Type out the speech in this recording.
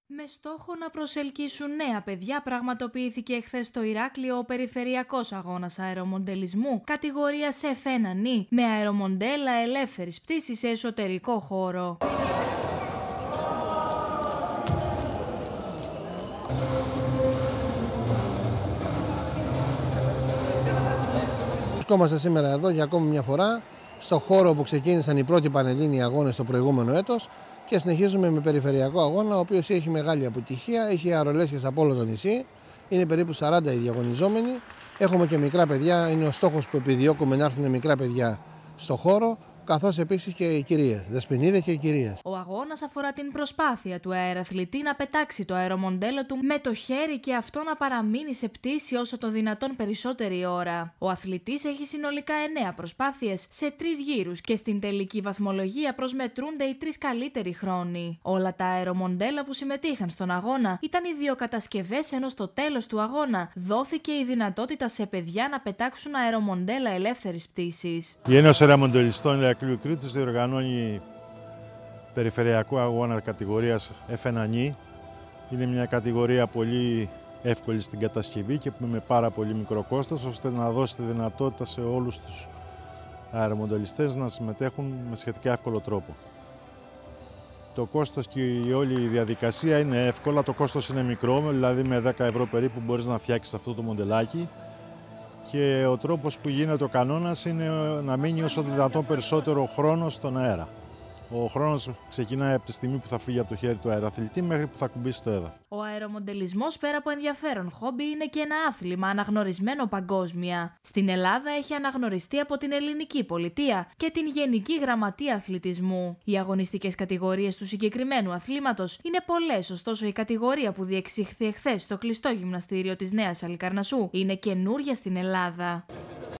Με στόχο να προσελκύσουν νέα παιδιά, πραγματοποιήθηκε εχθές στο Ηράκλειο ο περιφερειακός αγώνας αερομοντελισμού κατηγορίας F1 με αερομοντέλα ελεύθερης πτήσης σε εσωτερικό χώρο. Βρισκόμαστε σήμερα εδώ για ακόμη μια φορά στο χώρο που ξεκίνησαν οι πρώτοι πανελλήνιοι αγώνες το προηγούμενο έτος και συνεχίζουμε με περιφερειακό αγώνα, ο οποίος έχει μεγάλη αποτυχία, έχει αερολέσχες από όλο το νησί, είναι περίπου 40 οι διαγωνιζόμενοι, έχουμε και μικρά παιδιά, είναι ο στόχος που επιδιώκουμε να έρθουν μικρά παιδιά στο χώρο, καθώς επίσης και οι κυρίες, δεσποινίδες και οι κυρίες. Ο αγώνας αφορά την προσπάθεια του αεραθλητή να πετάξει το αερομοντέλο του με το χέρι και αυτό να παραμείνει σε πτήση όσο το δυνατόν περισσότερη ώρα. Ο αθλητής έχει συνολικά 9 προσπάθειες σε 3 γύρους και στην τελική βαθμολογία προσμετρούνται οι 3 καλύτεροι χρόνοι. Όλα τα αερομοντέλα που συμμετείχαν στον αγώνα ήταν ιδιοκατασκευές, ενώ στο τέλος του αγώνα δόθηκε η δυνατότητα σε παιδιά να πετάξουν αερομοντέλα ελεύθερης πτήσης. Η Ένωση Αερομοντελιστών Ηρακλείου Κρήτης διοργανώνει περιφερειακό αγώνα κατηγορίας F1. Είναι μια κατηγορία πολύ εύκολη στην κατασκευή και με πάρα πολύ μικρό κόστος, ώστε να δώσει τη δυνατότητα σε όλους τους αερομοντελιστές να συμμετέχουν με σχετικά εύκολο τρόπο. Το κόστος και η όλη η διαδικασία είναι εύκολα, το κόστος είναι μικρό, δηλαδή με 10 ευρώ περίπου μπορείς να φτιάξεις αυτό το μοντελάκι. Και ο τρόπος που γίνεται ο κανόνας είναι να μείνει όσο δυνατόν περισσότερο χρόνο στον αέρα. Ο χρόνος ξεκινάει από τη στιγμή που θα φύγει από το χέρι του αεραθλητή μέχρι που θα κουμπίσει το έδαφος. Ο αερομοντελισμός, πέρα από ενδιαφέρον χόμπι, είναι και ένα άθλημα αναγνωρισμένο παγκόσμια. Στην Ελλάδα έχει αναγνωριστεί από την Ελληνική Πολιτεία και την Γενική Γραμματεία Αθλητισμού. Οι αγωνιστικές κατηγορίες του συγκεκριμένου αθλήματος είναι πολλές, ωστόσο η κατηγορία που διεξήχθη εχθές στο κλειστό γυμναστήριο της Νέας Αλικαρνασσού είναι καινούρια στην Ελλάδα.